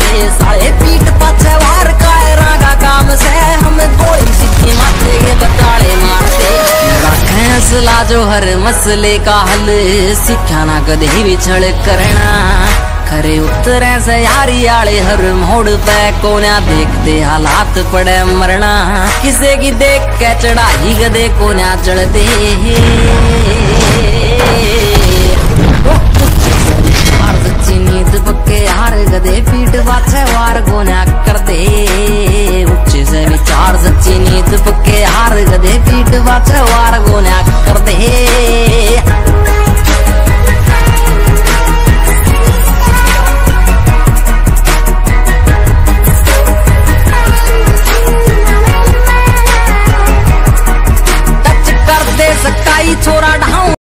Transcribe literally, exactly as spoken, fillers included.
साले पीठ पाछे वार कायरा का काम से हम गोली सीधी माथे के बताड़े मारते। फैसला जो हर मसले का हल सीखा ना कदे भी छड़ करना। खरे उतरे से यारी आले हर मोड़ पे कोन्या देखते हालात पड़े मरना। किसे की देख के चढ़ाई गदे कोन्या चढ़ते। सच्ची नींद पक्के हार गदे पीठ पाछे वार कोन्या कर दे। उच्च से विचार सच्ची नींद पक्के हार गदे पीठ पाछे वार कोन्या कर दे।